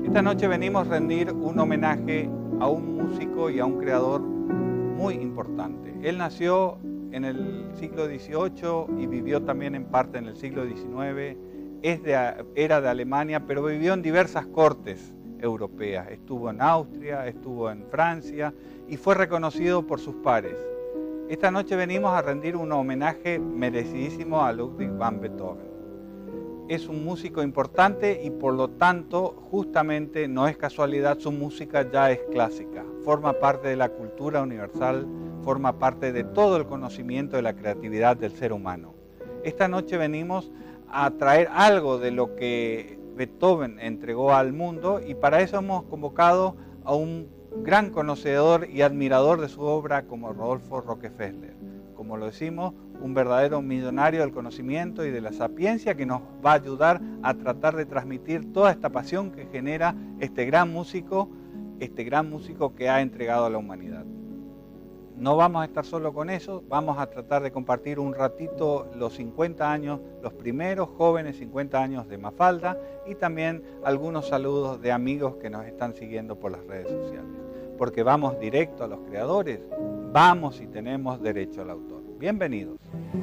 Esta noche venimos a rendir un homenaje a un músico y a un creador muy importante. Él nació en el siglo XVIII y vivió también en parte en el siglo XIX. Era de Alemania, pero vivió en diversas cortes europeas. Estuvo en Austria, estuvo en Francia y fue reconocido por sus pares. Esta noche venimos a rendir un homenaje merecidísimo a Ludwig van Beethoven. Es un músico importante y por lo tanto, justamente, no es casualidad, su música ya es clásica. Forma parte de la cultura universal, forma parte de todo el conocimiento de la creatividad del ser humano. Esta noche venimos a traer algo de lo que Beethoven entregó al mundo y para eso hemos convocado a un gran conocedor y admirador de su obra como Rodolfo Rockefeller. Como lo decimos, un verdadero millonario del conocimiento y de la sapiencia que nos va a ayudar a tratar de transmitir toda esta pasión que genera este gran músico que ha entregado a la humanidad. No vamos a estar solo con eso, vamos a tratar de compartir un ratito los 50 años, los primeros jóvenes 50 años de Mafalda y también algunos saludos de amigos que nos están siguiendo por las redes sociales. Porque vamos directo a los creadores, vamos y tenemos derecho al autor. Bienvenidos.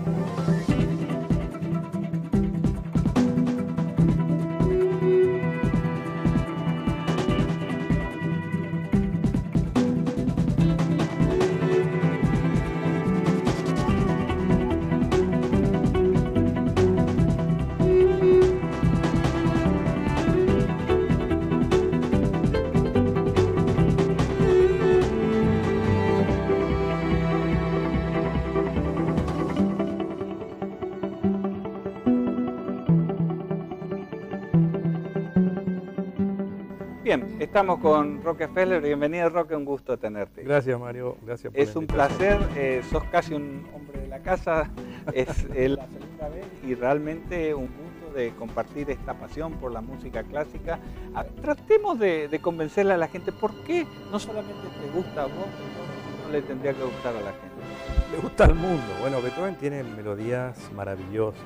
Bien, estamos con Rockefeller. Bienvenido, Roque, un gusto tenerte. Gracias, Mario, gracias por la invitación. Es un placer, sos casi un hombre de la casa, es la segunda vez y realmente un gusto de compartir esta pasión por la música clásica. Tratemos de convencerle a la gente por qué no solamente te gusta a vos, sino no le tendría que gustar a la gente. Le gusta al mundo. Bueno, Beethoven tiene melodías maravillosas.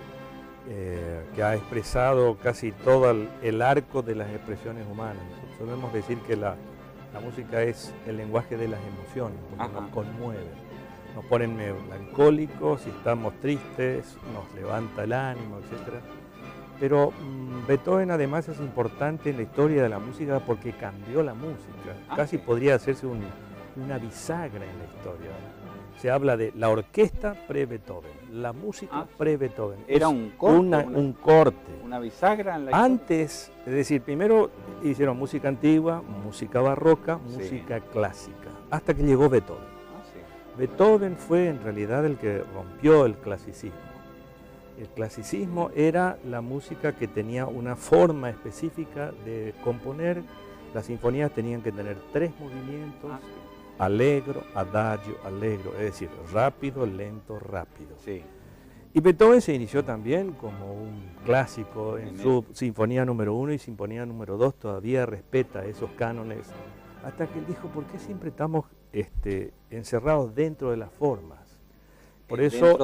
Que ha expresado casi todo el arco de las expresiones humanas. Solemos decir que la música es el lenguaje de las emociones, porque nos conmueve, nos pone melancólicos, si estamos tristes, nos levanta el ánimo, etc. Pero Beethoven además es importante en la historia de la música porque cambió la música. Casi podría hacerse una bisagra en la historia. Se habla de la orquesta pre-Beethoven, la música pre-Beethoven. Era un corte. Un corte. Una bisagra en la historia. Antes, es decir, primero hicieron música antigua, música barroca, música clásica, hasta que llegó Beethoven. Beethoven fue en realidad el que rompió el clasicismo. El clasicismo era la música que tenía una forma específica de componer. Las sinfonías tenían que tener 3 movimientos. Allegro, adagio, allegro, es decir, rápido, lento, rápido. Sí. Y Beethoven se inició también como un clásico en su Sinfonía número 1 y Sinfonía número 2, todavía respeta esos cánones, hasta que él dijo, ¿por qué siempre estamos encerrados dentro de las formas? Por eso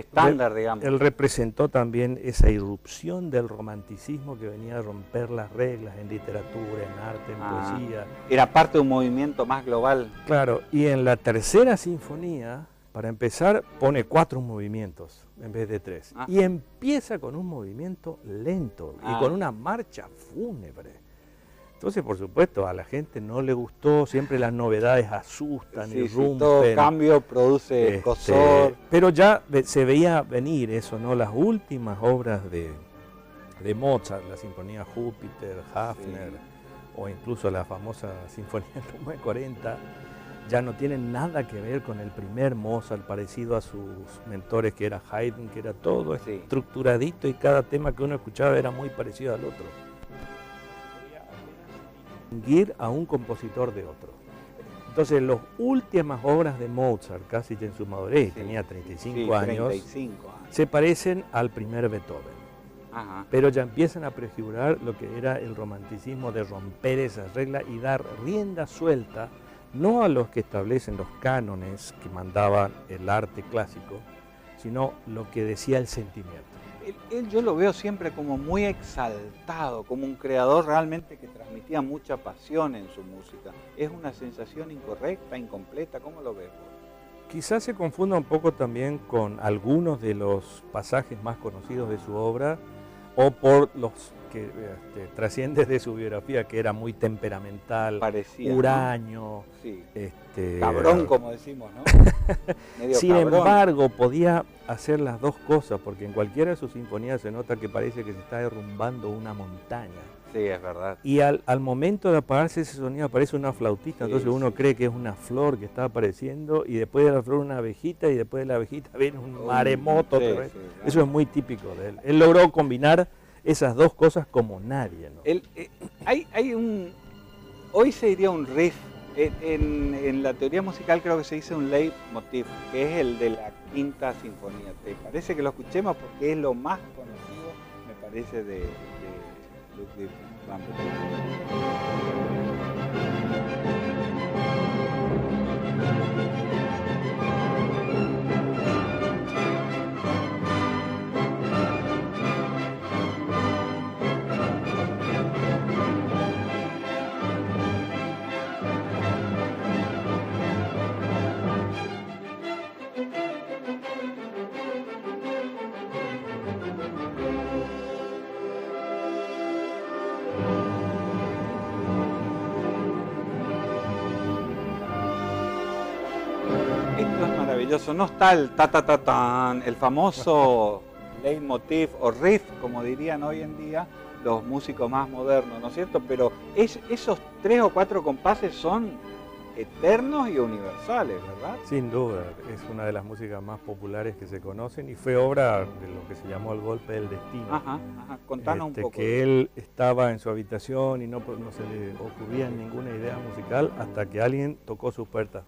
él representó también esa irrupción del romanticismo que venía a romper las reglas en literatura, en arte, en poesía. Era parte de un movimiento más global. Claro, y en la tercera sinfonía, para empezar, pone 4 movimientos en vez de 3. Y empieza con un movimiento lento y con una marcha fúnebre. Entonces, por supuesto, a la gente no le gustó, siempre las novedades asustan, irrumpen. Todo cambio produce escozor. Pero ya se veía venir eso, ¿no? Las últimas obras de Mozart, la Sinfonía Júpiter, Hafner, o incluso la famosa Sinfonía número 40, ya no tienen nada que ver con el primer Mozart, parecido a sus mentores, que era Haydn, que era todo estructuradito y cada tema que uno escuchaba era muy parecido al otro. A un compositor de otro. Entonces, las últimas obras de Mozart, casi en su madurez, tenía 35 años, se parecen al primer Beethoven. Pero ya empiezan a prefigurar lo que era el romanticismo de romper esas reglas y dar rienda suelta, no a los que establecen los cánones que mandaban el arte clásico, sino lo que decía el sentimiento. Él yo lo veo siempre como muy exaltado, como un creador realmente que transmitía transmitía mucha pasión en su música. ¿Es una sensación incorrecta, incompleta? ¿Cómo lo ves vos? Quizás se confunda un poco también con algunos de los pasajes más conocidos de su obra o por los que trasciende de su biografía, que era muy temperamental, Parecía, huraño, ¿no? Sí. Cabrón, como decimos, ¿no? Medio sin cabrón. embargo, podía hacer las dos cosas, porque en cualquiera de sus sinfonías se nota que parece que se está derrumbando una montaña. Sí, es verdad. Y al momento de apagarse ese sonido aparece una flautista, Sí, entonces uno sí. cree que es una flor que está apareciendo, y después de la flor una abejita, y después de la abejita viene un maremoto. Sí, otra vez. sí, claro. Eso es muy típico de él. Él logró combinar esas dos cosas como nadie, ¿no? Hoy se diría un riff. En la teoría musical creo que se dice un leitmotiv, que es el de la Quinta Sinfonía. ¿Te parece que lo escuchemos? Porque es lo más conocido, me parece, de Ludwig van Beethoven. Esto es maravilloso, no está el ta-ta-ta-tan, el famoso leitmotiv o riff, como dirían hoy en día los músicos más modernos, ¿no es cierto? Pero esos 3 o 4 compases son eternos y universales, ¿verdad? Sin duda, es una de las músicas más populares que se conocen y fue obra de lo que se llamó el golpe del destino. Ajá, contanos un poco. Que él estaba en su habitación y no se le ocurría ninguna idea musical hasta que alguien tocó su puerta.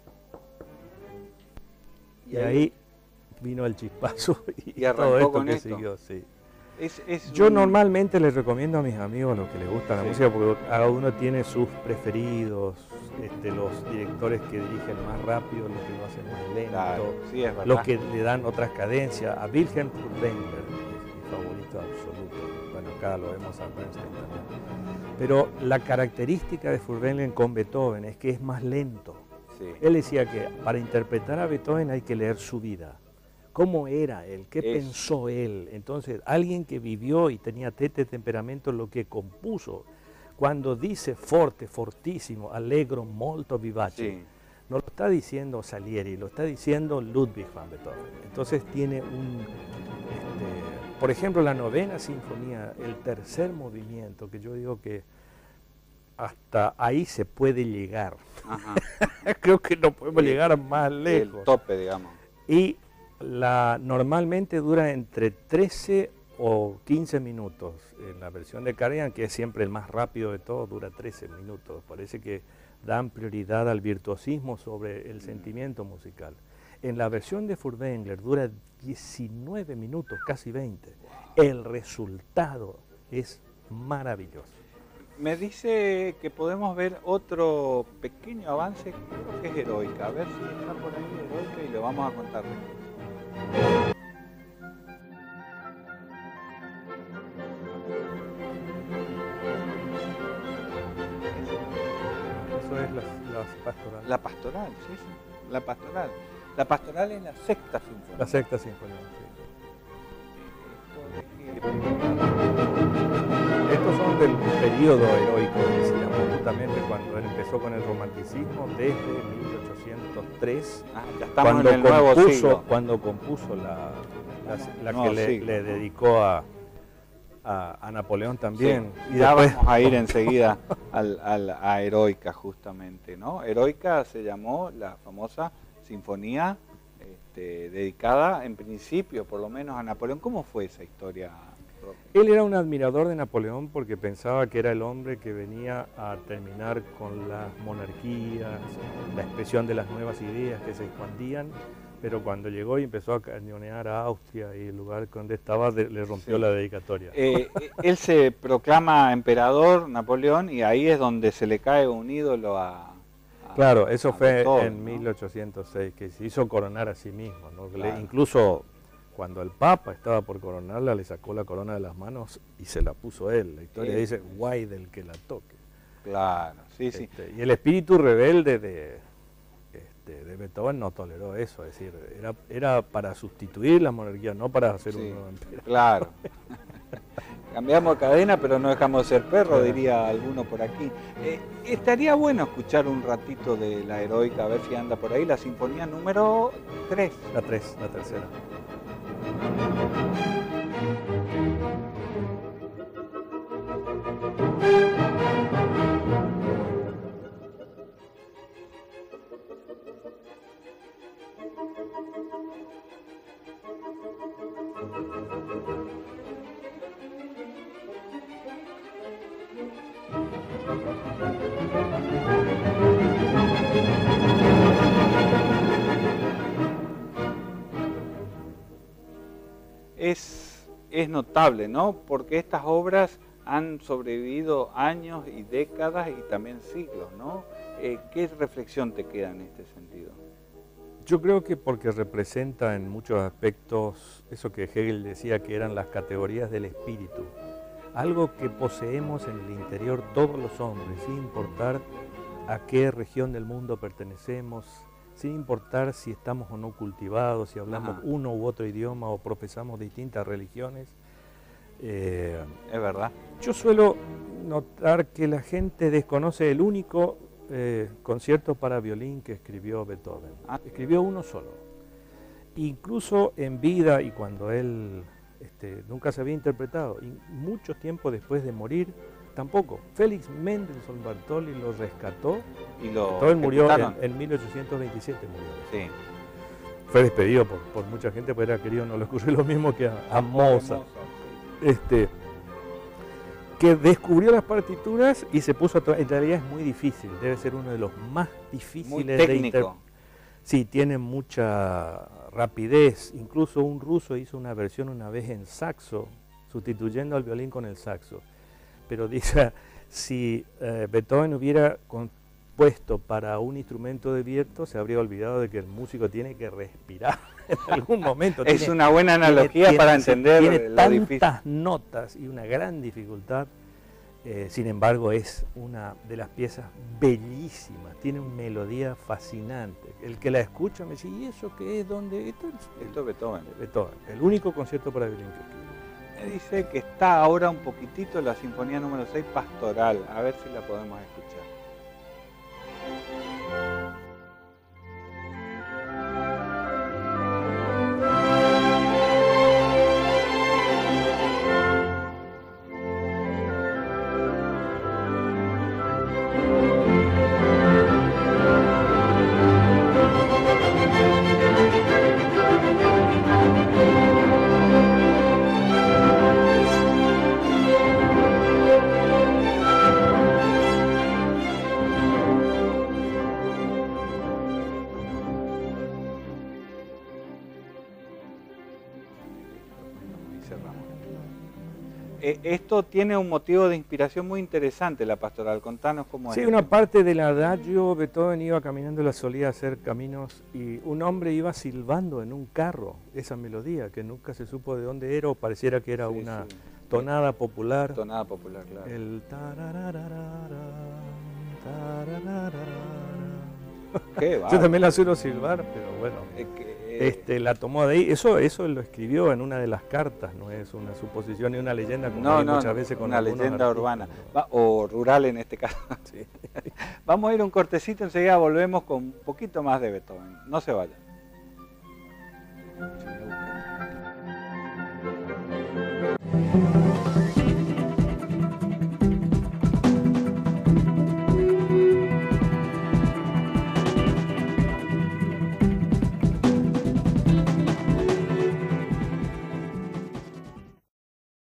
Y ahí vino el chispazo y todo esto con que esto. siguió, sí. Yo normalmente les recomiendo a mis amigos, los que les gusta la Sí. música, porque cada uno tiene sus preferidos, los directores que dirigen más rápido, los que lo hacen más lento, Claro, sí, es verdad. los que le dan otras cadencias. A Wilhelm Furtwängler es mi favorito absoluto. Bueno, acá lo vemos a Bernstein también. Pero la característica de Furtwängler con Beethoven es que es más lento. Sí. Él decía que para interpretar a Beethoven hay que leer su vida. ¿Cómo era él? ¿Qué pensó él? Entonces, alguien que vivió y tenía temperamento lo que compuso, cuando dice forte, fortísimo, allegro, molto vivace, Sí. no lo está diciendo Salieri, lo está diciendo Ludwig van Beethoven. Entonces tiene por ejemplo, la novena sinfonía, el tercer movimiento, que yo digo que hasta ahí se puede llegar. Ajá. Creo que no podemos llegar más lejos. El tope, digamos. Y normalmente dura entre 13 o 15 minutos. En la versión de Karajan, que es siempre el más rápido de todos, dura 13 minutos. Parece que dan prioridad al virtuosismo sobre el sentimiento musical. En la versión de Furtwängler dura 19 minutos, casi 20. El resultado es maravilloso. Me dice que podemos ver otro pequeño avance, creo que es Heroica. A ver si está por ahí Heroica y lo vamos a contar después. Eso es las pastorales. La pastoral, sí, sí. La pastoral. La pastoral es la sexta sinfonía. La sexta sinfonía, sí. Estos son del periodo heroico, que se llamó justamente cuando él empezó con el romanticismo desde 1803, Ya estamos en el nuevo siglo. cuando compuso la Nuevo que siglo. le dedicó a Napoleón también. Sí. Y Ya después, vamos a ir enseguida a Heroica, justamente, ¿no? Heroica se llamó la famosa sinfonía dedicada, en principio, por lo menos, a Napoleón. ¿Cómo fue esa historia, Roque? él era un admirador de Napoleón porque pensaba que era el hombre que venía a terminar con las monarquías, la expresión de las nuevas ideas que se expandían, pero cuando llegó y empezó a cañonear a Austria y el lugar donde estaba le rompió la dedicatoria. Él se proclama emperador, Napoleón, y ahí es donde se le cae un ídolo Claro, eso fue Beethoven, en ¿no? 1806, que se hizo coronar a sí mismo, ¿no? Claro. Incluso cuando el Papa estaba por coronarla, le sacó la corona de las manos y se la puso él. La historia Sí. dice, guay del que la toque. Claro, sí, sí. Y el espíritu rebelde de Beethoven no toleró eso, es decir, era para sustituir la monarquía, no para hacer un nuevo imperio. Claro. Cambiamos de cadena, pero no dejamos de ser perro, diría alguno por aquí. Estaría bueno escuchar un ratito de la heroica, a ver si anda por ahí, la sinfonía número 3. La 3, la tercera. Es notable, ¿no? Porque estas obras han sobrevivido años y décadas y también siglos, ¿no? ¿Qué reflexión te queda en este sentido? Yo creo que porque representa en muchos aspectos eso que Hegel decía que eran las categorías del espíritu, algo que poseemos en el interior todos los hombres, sin importar a qué región del mundo pertenecemos, sin importar si estamos o no cultivados, si hablamos uno u otro idioma o profesamos distintas religiones. Es verdad. Yo suelo notar que la gente desconoce el único concierto para violín que escribió Beethoven. Escribió uno solo. Incluso en vida y cuando él nunca se había interpretado, y mucho tiempo después de morir, tampoco. Félix Mendelssohn Bartholdy lo rescató y Beethoven murió en 1827. Murió. Sí. Fue despedido por mucha gente, porque era querido, no le ocurrió lo mismo que a Mozart. Que descubrió las partituras y se puso a en realidad es muy difícil, debe ser uno de los más difíciles muy técnico. Sí, tiene mucha rapidez. Incluso un ruso hizo una versión una vez en saxo, sustituyendo al violín con el saxo. Pero dice, si Beethoven hubiera compuesto para un instrumento de viento, se habría olvidado de que el músico tiene que respirar en algún momento. Es una buena analogía para entender lo difícil. Tiene tantas notas y una gran dificultad, sin embargo es una de las piezas bellísimas, tiene una melodía fascinante. El que la escucha me dice, ¿y eso qué es? ¿Dónde? Esto es Beethoven. Beethoven, el único concierto para violín que escribió. Me dice que está ahora un poquitito la sinfonía número 6, Pastoral, a ver si la podemos escuchar. Esto tiene un motivo de inspiración muy interesante, la pastoral. Contanos cómo es. Sí, una parte del adagio, Beethoven iba caminando, la solía hacer caminos, y un hombre iba silbando en un carro esa melodía, que nunca se supo de dónde era, o pareciera que era una tonada popular. Tonada popular, claro. El Qué va. Yo también la suelo silbar, pero bueno. La tomó de ahí, eso lo escribió en una de las cartas, no es una suposición ni una leyenda como muchas veces con una leyenda urbana, o rural en este caso. Sí. Vamos a ir un cortecito, enseguida volvemos con un poquito más de Beethoven, no se vayan.